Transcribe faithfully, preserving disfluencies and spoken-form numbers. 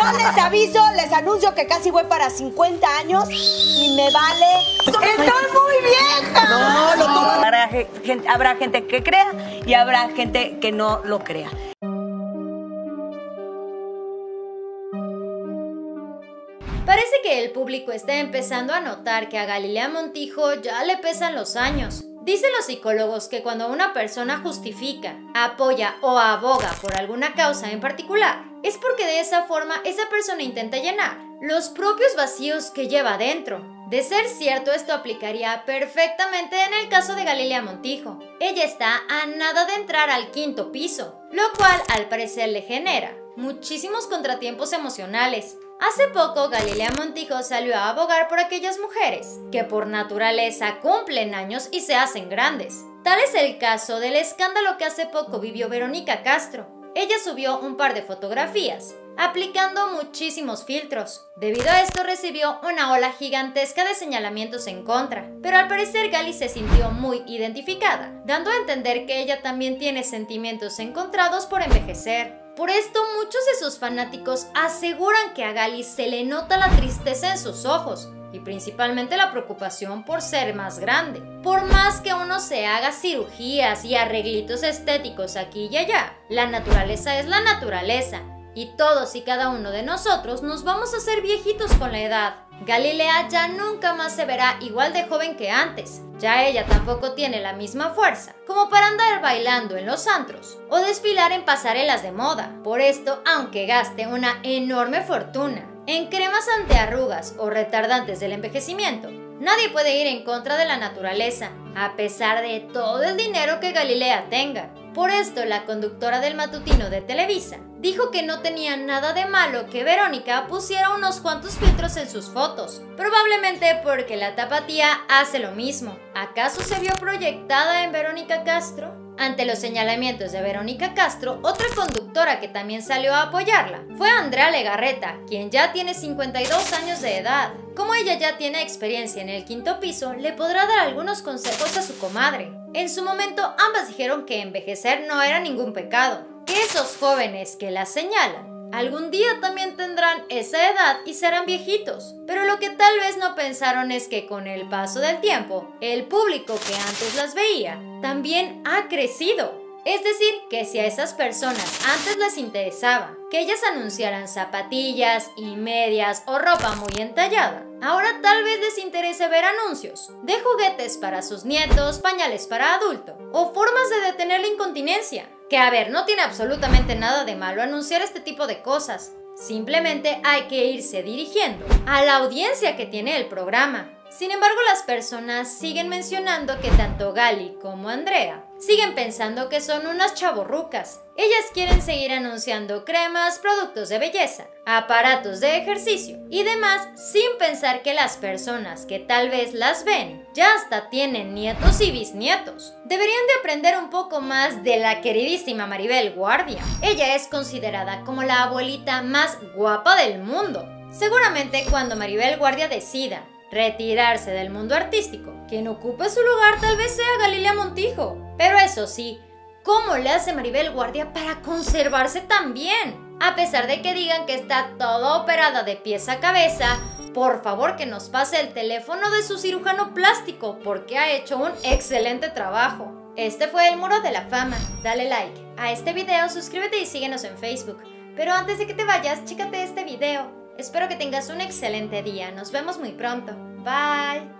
Yo les aviso, les anuncio que casi voy para cincuenta años y me vale. ¡Estoy muy vieja! No, no, no. Habrá gente, habrá gente que crea y habrá gente que no lo crea. Parece que el público está empezando a notar que a Galilea Montijo ya le pesan los años. Dicen los psicólogos que cuando una persona justifica, apoya o aboga por alguna causa en particular, es porque de esa forma esa persona intenta llenar los propios vacíos que lleva adentro. De ser cierto, esto aplicaría perfectamente en el caso de Galilea Montijo. Ella está a nada de entrar al quinto piso, lo cual al parecer le genera muchísimos contratiempos emocionales. Hace poco, Galilea Montijo salió a abogar por aquellas mujeres que por naturaleza cumplen años y se hacen grandes. Tal es el caso del escándalo que hace poco vivió Verónica Castro. Ella subió un par de fotografías, aplicando muchísimos filtros. Debido a esto recibió una ola gigantesca de señalamientos en contra, pero al parecer Gali se sintió muy identificada, dando a entender que ella también tiene sentimientos encontrados por envejecer. Por esto, muchos de sus fanáticos aseguran que a Gali se le nota la tristeza en sus ojos y principalmente la preocupación por ser más grande. Por más que uno se haga cirugías y arreglitos estéticos aquí y allá, la naturaleza es la naturaleza y todos y cada uno de nosotros nos vamos a hacer viejitos con la edad. Galilea ya nunca más se verá igual de joven que antes. Ya ella tampoco tiene la misma fuerza como para andar bailando en los antros o desfilar en pasarelas de moda. Por esto, aunque gaste una enorme fortuna en cremas antiarrugas o retardantes del envejecimiento, nadie puede ir en contra de la naturaleza, a pesar de todo el dinero que Galilea tenga. Por esto, la conductora del matutino de Televisa dijo que no tenía nada de malo que Verónica pusiera unos cuantos filtros en sus fotos, probablemente porque la tapatía hace lo mismo. ¿Acaso se vio proyectada en Verónica Castro? Ante los señalamientos de Verónica Castro, otra conductora que también salió a apoyarla fue Andrea Legarreta, quien ya tiene cincuenta y dos años de edad. Como ella ya tiene experiencia en el quinto piso, le podrá dar algunos consejos a su comadre. En su momento, ambas dijeron que envejecer no era ningún pecado, que esos jóvenes que la señalan algún día también tendrán esa edad y serán viejitos. Pero lo que tal vez no pensaron es que con el paso del tiempo, el público que antes las veía también ha crecido. Es decir, que si a esas personas antes les interesaba que ellas anunciaran zapatillas y medias o ropa muy entallada, ahora tal vez les interese ver anuncios de juguetes para sus nietos, pañales para adulto o formas de detener la incontinencia. Que a ver, no tiene absolutamente nada de malo anunciar este tipo de cosas. Simplemente hay que irse dirigiendo a la audiencia que tiene el programa. Sin embargo, las personas siguen mencionando que tanto Gali como Andrea siguen pensando que son unas chavorrucas. Ellas quieren seguir anunciando cremas, productos de belleza, aparatos de ejercicio y demás sin pensar que las personas que tal vez las ven ya hasta tienen nietos y bisnietos. Deberían de aprender un poco más de la queridísima Maribel Guardia. Ella es considerada como la abuelita más guapa del mundo. Seguramente cuando Maribel Guardia decida retirarse del mundo artístico, quien ocupe su lugar tal vez sea Galilea Montijo. Pero eso sí, ¿cómo le hace Maribel Guardia para conservarse tan bien? A pesar de que digan que está toda operada de pies a cabeza, por favor que nos pase el teléfono de su cirujano plástico porque ha hecho un excelente trabajo. Este fue el Muro de la Fama. Dale like a este video, suscríbete y síguenos en Facebook. Pero antes de que te vayas, chécate este video. Espero que tengas un excelente día. Nos vemos muy pronto. Bye.